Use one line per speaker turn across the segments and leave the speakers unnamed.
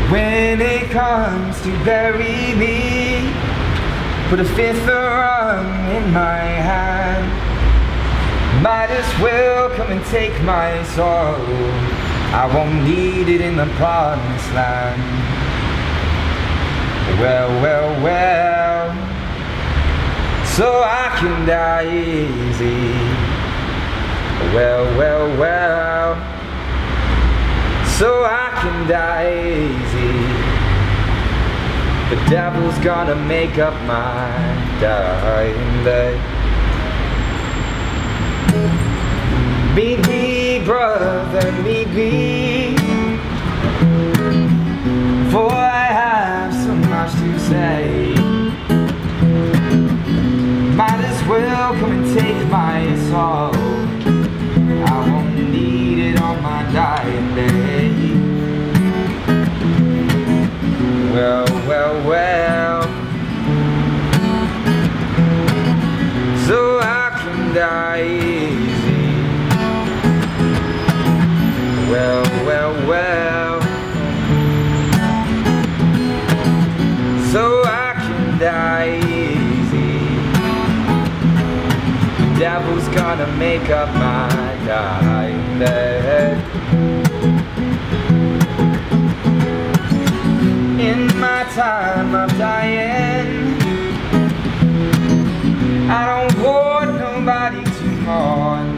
When it comes to bury me, put a fifth of rum in my hand. Might as well come and take my soul. I won't need it in the promised land. Well, well, well, so I can die easy. Well, well, well, so I can die easy. The devil's gonna make up my dying day. Meet me, brother, meet me, for I have so much to say. Might as well come and take my soul. I won't need it on my dying day. Well, well, well, so I can die easy. Well, well, well, so I can die easy. The devil's gonna make up my dying day. In my time of dying, I don't want nobody to mourn.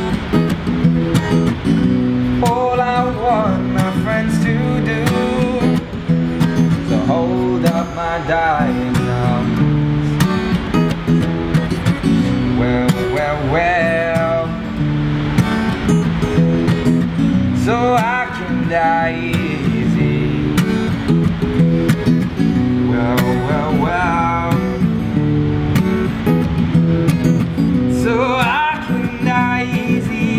All I want my friends to do is to hold up my dying arms. Well, well, well, so I can die easy. Well, well, well, so I can die easy.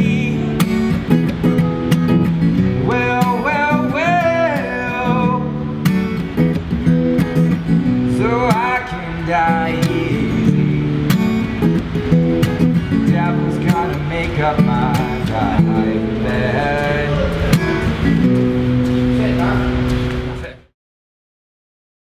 Well, well, well, so I can die easy. The devil's gonna make up my mind.